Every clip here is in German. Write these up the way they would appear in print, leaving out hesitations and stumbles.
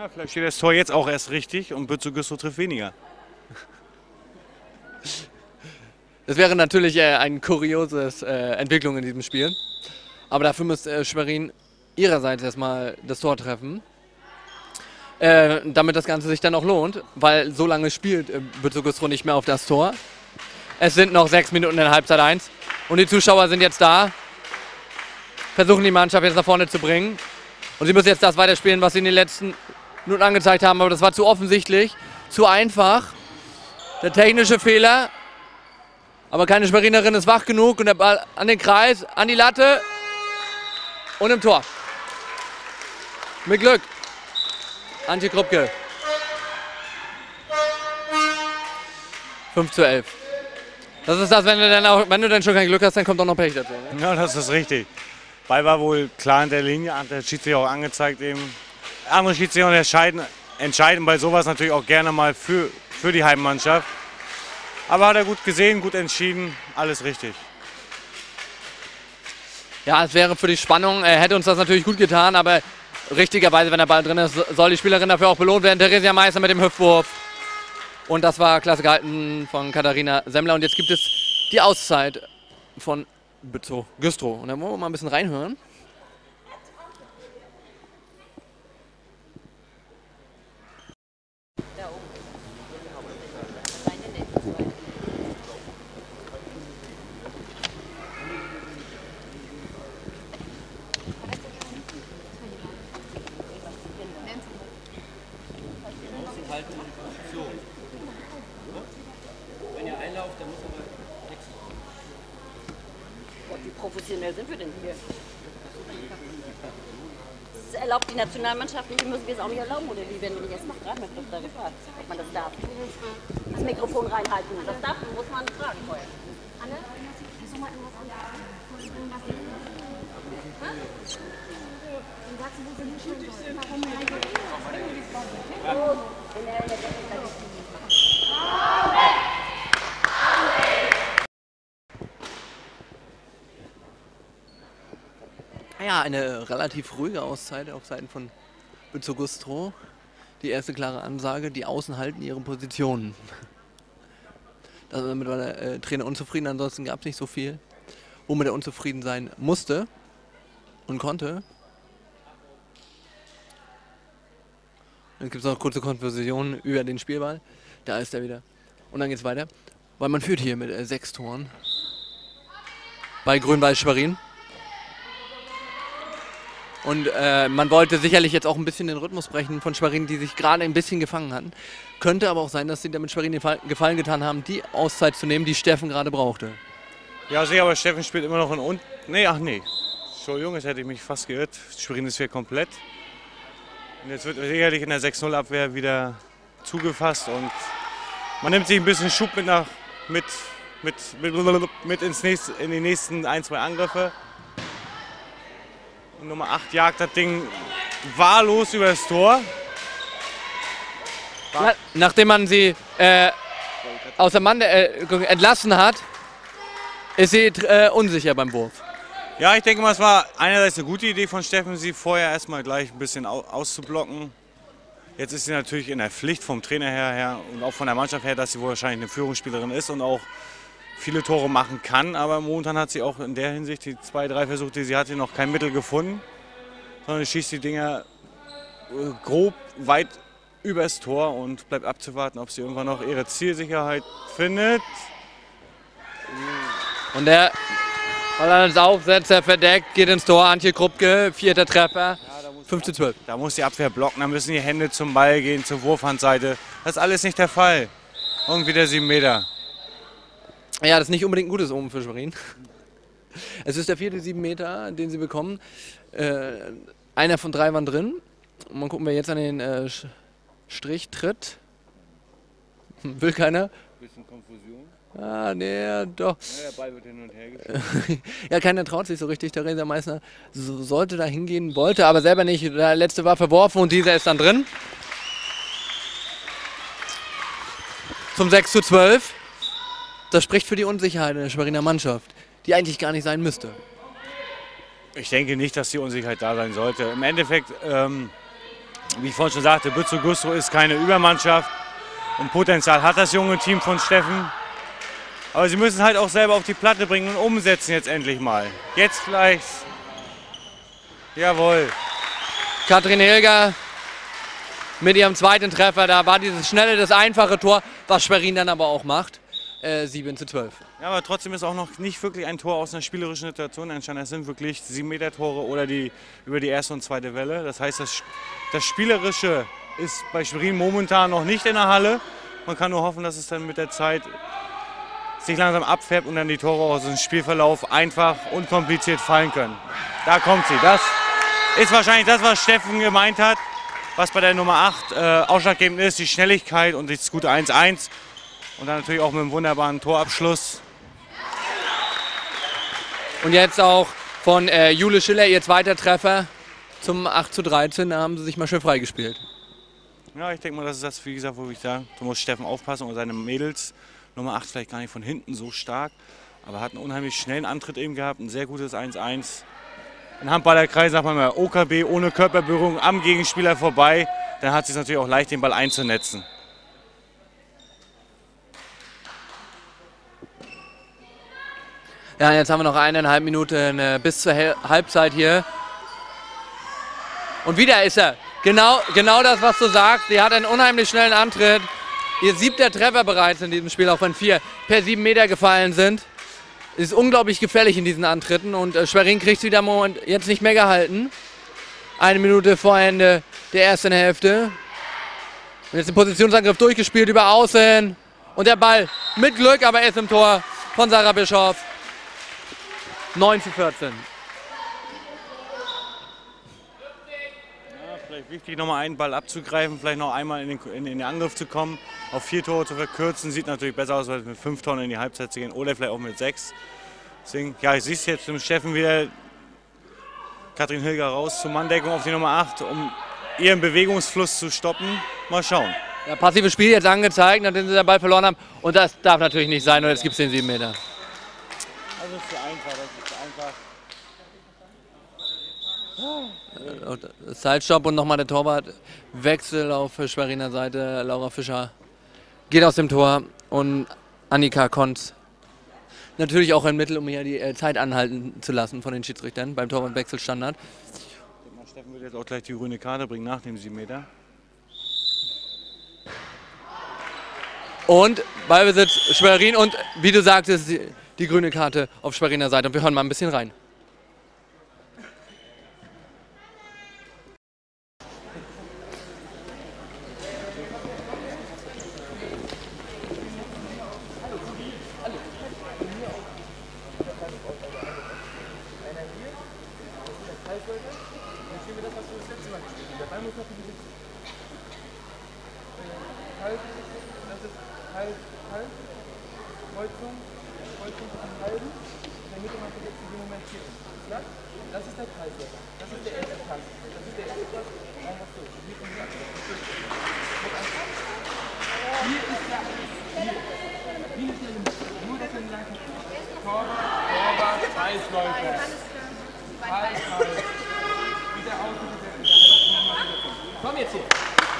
Ja, vielleicht steht das Tor jetzt auch erst richtig und Bützow Güstrow trifft weniger. Das wäre natürlich eine kuriose Entwicklung in diesem Spiel. Aber dafür muss Schwerin ihrerseits erstmal das Tor treffen. Damit das Ganze sich dann auch lohnt, weil so lange spielt Bützow Güstrow nicht mehr auf das Tor. Es sind noch 6 Minuten in Halbzeit 1 und die Zuschauer sind jetzt da, versuchen die Mannschaft jetzt nach vorne zu bringen und sie müssen jetzt das weiterspielen, was sie in den letzten Minuten angezeigt haben, aber das war zu offensichtlich, zu einfach. Der technische Fehler, aber keine Schwerinerin ist wach genug und der Ball an den Kreis, an die Latte und im Tor. Mit Glück. Antje Krupke. 5:11. Das ist das, wenn du dann schon kein Glück hast, dann kommt auch noch Pech dazu. Ne? Ja, das ist richtig. Ball war wohl klar in der Linie, hat der Schiedsrichter auch angezeigt. Eben. Andere Schiedsrichter entscheiden bei sowas natürlich auch gerne mal für die Heimmannschaft. Aber hat er gut gesehen, gut entschieden, alles richtig. Ja, es wäre für die Spannung, hätte uns das natürlich gut getan, aber richtigerweise, wenn der Ball drin ist, soll die Spielerin dafür auch belohnt werden. Theresia Meister mit dem Hüftwurf. Und das war klasse gehalten von Katharina Semmler. Und jetzt gibt es die Auszeit von Bützow Güstrow. Und da wollen wir mal ein bisschen reinhören. Wie professionell sind wir denn hier? Das erlaubt die Nationalmannschaft nicht, müssen wir es auch nicht erlauben, oder wie? Wenn wir nicht erst mal fragen, wird da gefragt, ob man das darf. Das Mikrofon reinhalten, das darf, muss man fragen vorher. Anne, kannst du mal irgendwas ansagen? Dann sagst du, wo wir hinstellen sollen. Warum Ja, eine relativ ruhige Auszeit auf Seiten von Bützow Güstrow. Die erste klare Ansage, die Außen halten ihre Positionen. Damit war der Trainer unzufrieden, ansonsten gab es nicht so viel, womit er unzufrieden sein musste und konnte. Dann gibt es noch kurze Konversationen über den Spielball. Da ist er wieder. Und dann geht es weiter, weil man führt hier mit 6 Toren bei Grün-Weiß Schwerin. Und man wollte sicherlich jetzt auch ein bisschen den Rhythmus brechen von Schwerin, die sich gerade ein bisschen gefangen hatten. Könnte aber auch sein, dass sie damit Schwerin den Gefallen getan haben, die Auszeit zu nehmen, die Steffen gerade brauchte. Ja, sicher, aber Steffen spielt immer noch in unten. Nee, ach nee. Entschuldigung, jetzt hätte ich mich fast geirrt. Schwerin ist hier komplett. Und jetzt wird sicherlich in der 6-0-Abwehr wieder zugefasst und man nimmt sich ein bisschen Schub mit in die nächsten 1, 2 Angriffe. Und Nummer 8 jagt das Ding wahllos über das Tor. Nachdem man sie aus der Mann entlassen hat, ist sie unsicher beim Wurf. Ja, ich denke mal, es war einerseits eine gute Idee von Steffen, sie vorher erstmal gleich ein bisschen auszublocken. Jetzt ist sie natürlich in der Pflicht vom Trainer her und auch von der Mannschaft her, dass sie wohl wahrscheinlich eine Führungsspielerin ist und auch viele Tore machen kann. Aber momentan hat sie auch in der Hinsicht die 2, 3 Versuche, die sie hatte, noch kein Mittel gefunden. Sondern schießt die Dinger grob weit übers Tor und bleibt abzuwarten, ob sie irgendwann noch ihre Zielsicherheit findet. Und der als Aufsetzer verdeckt, geht ins Tor, Antje Krupke, 4. Treffer, 5:12. Da muss die Abwehr blocken, da müssen die Hände zum Ball gehen, zur Wurfhandseite. Das ist alles nicht der Fall. Und wieder 7 Meter. Ja, das ist nicht unbedingt ein gutes Omen für Schwerin. Es ist der 4. 7 Meter, den sie bekommen. Einer von 3 waren drin. Und mal gucken, wer jetzt an den Strich tritt. Will keiner? Bisschen Konfusion. Ah, nee, doch. Ja, der Ball wird hin und her geschoben. Ja, keiner traut sich so richtig. Theresia Meißner sollte da hingehen, wollte aber selber nicht. Der letzte war verworfen und dieser ist dann drin. Zum 6:12. Das spricht für die Unsicherheit in der Schweriner Mannschaft, die eigentlich gar nicht sein müsste. Ich denke nicht, dass die Unsicherheit da sein sollte. Im Endeffekt Wie ich vorhin schon sagte, Bützow Güstrow ist keine Übermannschaft und Potenzial hat das junge Team von Steffen. Aber sie müssen halt auch selber auf die Platte bringen und umsetzen jetzt endlich mal. Jetzt vielleicht. Jawohl. Katrin Hilger mit ihrem zweiten Treffer. Da war dieses schnelle, das einfache Tor, was Schwerin dann aber auch macht. 7:12. Ja, aber trotzdem ist auch noch nicht wirklich ein Tor aus einer spielerischen Situation entstanden. Es sind wirklich 7-Meter-Tore oder über die erste und zweite Welle. Das heißt, das Spielerische ist bei Schwerin momentan noch nicht in der Halle. Man kann nur hoffen, dass es dann mit der Zeit sich langsam abfärbt und dann die Tore aus dem Spielverlauf einfach unkompliziert fallen können. Da kommt sie. Das ist wahrscheinlich das, was Steffen gemeint hat, was bei der Nummer 8 ausschlaggebend ist, die Schnelligkeit und das gute 1:1. Und dann natürlich auch mit einem wunderbaren Torabschluss. Und jetzt auch von Jule Schiller ihr zweiter Treffer zum 8:13. Da haben sie sich mal schön freigespielt. Ja, ich denke mal, das ist das, wie gesagt, wo ich sage, da muss Steffen aufpassen und seine Mädels. Nummer 8 vielleicht gar nicht von hinten so stark, aber hat einen unheimlich schnellen Antritt eben gehabt, ein sehr gutes 1:1. In Handballerkreis sagt man mal OKB ohne Körperberührung am Gegenspieler vorbei. Dann hat es sich natürlich auch leicht, den Ball einzunetzen. Ja, jetzt haben wir noch 1,5 Minuten bis zur Halbzeit hier. Und wieder ist er. Genau das, was du sagst. Die hat einen unheimlich schnellen Antritt. Ihr 7. Treffer bereits in diesem Spiel, auch wenn 4 per 7 Meter gefallen sind. Ist unglaublich gefährlich in diesen Antritten. Und Schwerin kriegt sie da im Moment jetzt nicht mehr gehalten. 1 Minute vor Ende der ersten Hälfte. Und jetzt den Positionsangriff durchgespielt über Außen. Und der Ball mit Glück, aber er ist im Tor von Sarah Bischof. 9:14. Ja, vielleicht wichtig, nochmal einen Ball abzugreifen, vielleicht noch einmal in den Angriff zu kommen, auf 4 Tore zu verkürzen. Sieht natürlich besser aus, als mit 5 Toren in die Halbzeit zu gehen oder vielleicht auch mit 6. Deswegen, ja, ich sehe es jetzt dem Steffen wieder, Katrin Hilger raus zur Manndeckung auf die Nummer 8, um ihren Bewegungsfluss zu stoppen. Mal schauen. Ja, passives Spiel jetzt angezeigt, nachdem sie den Ball verloren haben. Und das darf natürlich nicht sein, und jetzt gibt es den 7 Meter. Das ist zu einfach, Zeitstopp und nochmal der Torwartwechsel auf Schweriner Seite. Laura Fischer geht aus dem Tor und Annika Konz natürlich auch ein Mittel, um hier die Zeit anhalten zu lassen von den Schiedsrichtern beim Torwartwechselstandard. Steffen wird jetzt auch gleich die grüne Karte bringen nach dem 7 Meter. Und Ballbesitz Schwerin und wie du sagtest, die grüne Karte auf Schweriner Seite. Und wir hören mal ein bisschen rein. Komm jetzt hier.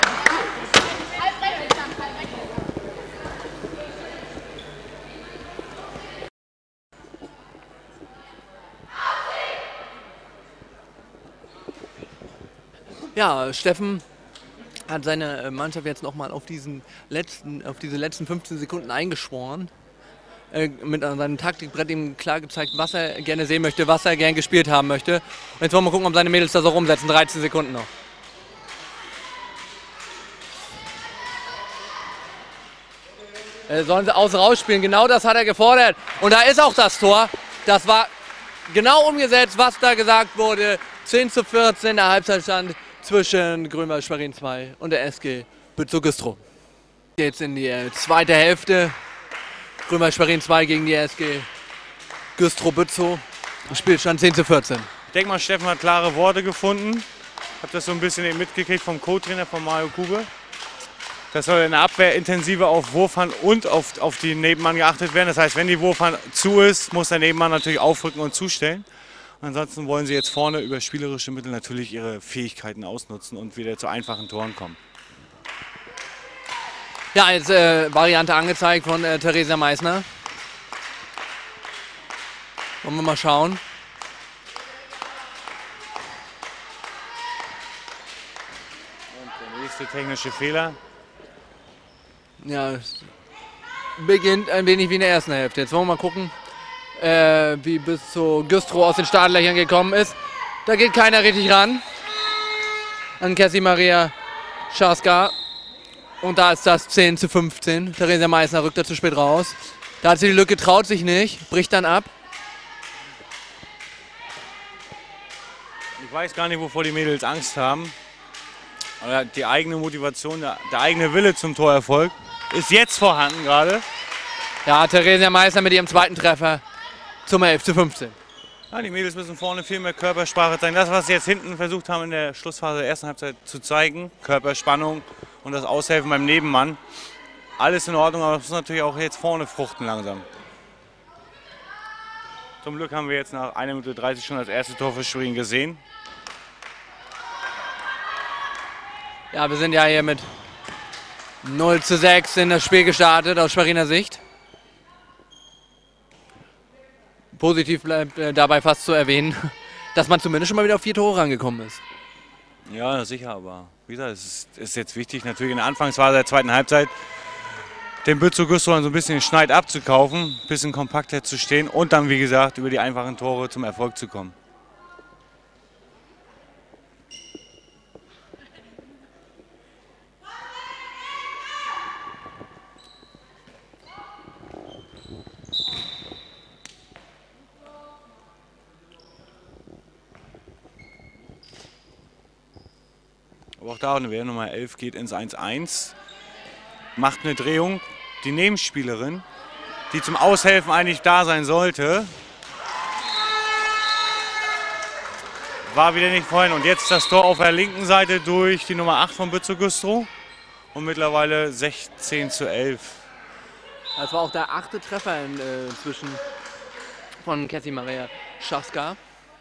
Ja, Steffen hat seine Mannschaft jetzt nochmal auf diese letzten 15 Sekunden eingeschworen. Mit seinem Taktikbrett ihm klar gezeigt, was er gerne sehen möchte, was er gerne gespielt haben möchte. Und jetzt wollen wir gucken, ob seine Mädels das auch umsetzen. 13 Sekunden noch. Sollen sie außen rausspielen? Genau das hat er gefordert. Und da ist auch das Tor. Das war genau umgesetzt, was da gesagt wurde. 10:14 der Halbzeitstand zwischen Grünwald Schwerin 2 und der SG Bützow Güstrow. Jetzt in die zweite Hälfte. Grünwald Schwerin 2 gegen die SG Güstrow Bützow. Spielstand 10:14. Ich denke mal, Steffen hat klare Worte gefunden. Ich habe das so ein bisschen eben mitgekriegt vom Co-Trainer von Mario Kube. Das soll in der Abwehr intensiver auf Wurfhand und auf die Nebenmann geachtet werden. Das heißt, wenn die Wurfhand zu ist, muss der Nebenmann natürlich aufrücken und zustellen. Ansonsten wollen sie jetzt vorne über spielerische Mittel natürlich ihre Fähigkeiten ausnutzen und wieder zu einfachen Toren kommen. Ja, jetzt Variante angezeigt von Theresia Meissner. Wollen wir mal schauen. Und der nächste technische Fehler. Ja, es beginnt ein wenig wie in der ersten Hälfte. Jetzt wollen wir mal gucken, wie bis zu Güstrow aus den Startlöchern gekommen ist. Da geht keiner richtig ran an Cassie Maria Schaska. Und da ist das 10:15. Theresia Meissner rückt da zu spät raus. Da hat sie die Lücke, traut sich nicht, bricht dann ab. Ich weiß gar nicht, wovor die Mädels Angst haben. Aber die eigene Motivation, der eigene Wille zum Torerfolg ist jetzt vorhanden gerade. Ja, Theresia Meissner mit ihrem zweiten Treffer zum 11:15. Ja, die Mädels müssen vorne viel mehr Körpersprache zeigen. Das, was sie jetzt hinten versucht haben in der Schlussphase der ersten Halbzeit zu zeigen, Körperspannung und das Aushelfen beim Nebenmann, alles in Ordnung, aber es muss natürlich auch jetzt vorne fruchten langsam. Zum Glück haben wir jetzt nach 1 Minute 30 schon das erste Tor für Schwerin gesehen. Ja, wir sind ja hier mit 0:6 in das Spiel gestartet aus Schweriner Sicht. Positiv bleibt dabei fast zu erwähnen, dass man zumindest schon mal wieder auf 4 Tore rangekommen ist. Ja, sicher, aber wie gesagt, es ist jetzt wichtig, natürlich in der Anfangsphase der zweiten Halbzeit den Bützow Güstrow so ein bisschen den Schneid abzukaufen, ein bisschen kompakter zu stehen und dann, wie gesagt, über die einfachen Tore zum Erfolg zu kommen. Aber auch da eine Wehr Nummer 11 geht ins 1:1, macht eine Drehung. Die Nebenspielerin, die zum Aushelfen eigentlich da sein sollte, war wieder nicht vorhin. Und jetzt das Tor auf der linken Seite durch die Nummer 8 von Bützow Güstrow und mittlerweile 16:11. Das war auch der 8. Treffer inzwischen von Cassie Maria Schaska.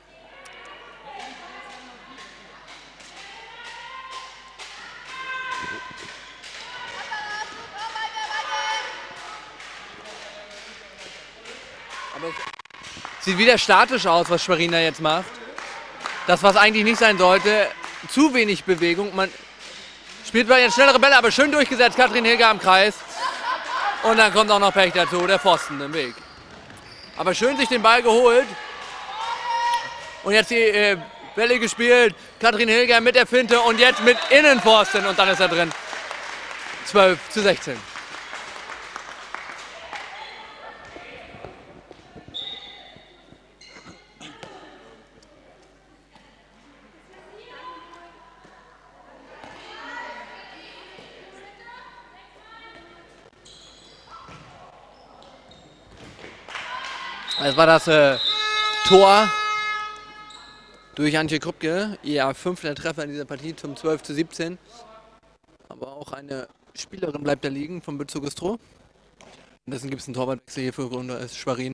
Aber es sieht wieder statisch aus, was Schwerin da jetzt macht. Das, was eigentlich nicht sein sollte, zu wenig Bewegung. Man spielt bei jetzt schnellere Bälle, aber schön durchgesetzt. Katrin Hilger am Kreis. Und dann kommt auch noch Pech dazu, der Pfosten im Weg. Aber schön sich den Ball geholt. Und jetzt die Bälle gespielt. Katrin Hilger mit der Finte und jetzt mit Innenpfosten. Und dann ist er drin. 12:16. Das war das Tor durch Antje Krupke, ihr 5. Treffer in dieser Partie zum 12:17. Aber auch eine Spielerin bleibt da liegen vom Bützow Güstrow. Dessen gibt es einen Torwartwechsel hier für Schwerin.